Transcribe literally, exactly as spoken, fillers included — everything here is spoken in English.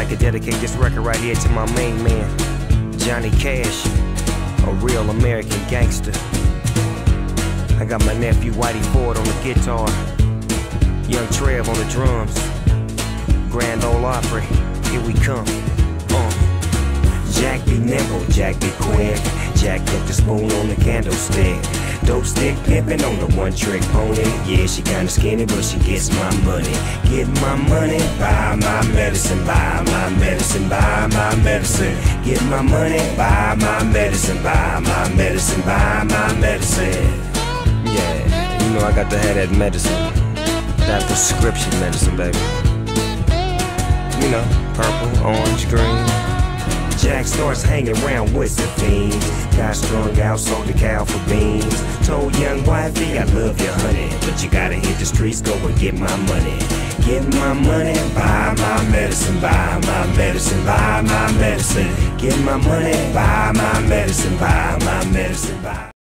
like to dedicate this record right here to my main man, Johnny Cash, a real American gangster. I got my nephew Whitey Ford on the guitar, Young Trev on the drums, Grand Ole Opry, here we come. Uh. Jack be nimble, Jack be quick, Jack put the spoon on the candlestick. Dope stick pimpin' on the one-trick pony. Yeah, she kinda skinny, but she gets my money. Get my money, buy my medicine, buy my medicine, buy my medicine. Get my money, buy my medicine, buy my medicine, buy my medicine. Yeah, you know I got to have that medicine, that prescription medicine, baby. You know, purple, orange, green. Jack starts hanging around with the fiends. Got strung out, sold the cow for beans. Told young wifey, I love you, honey, but you gotta hit the streets, go and get my money. Get my money, buy my medicine, buy my medicine, buy my medicine. Get my money, buy my medicine, buy my medicine, buy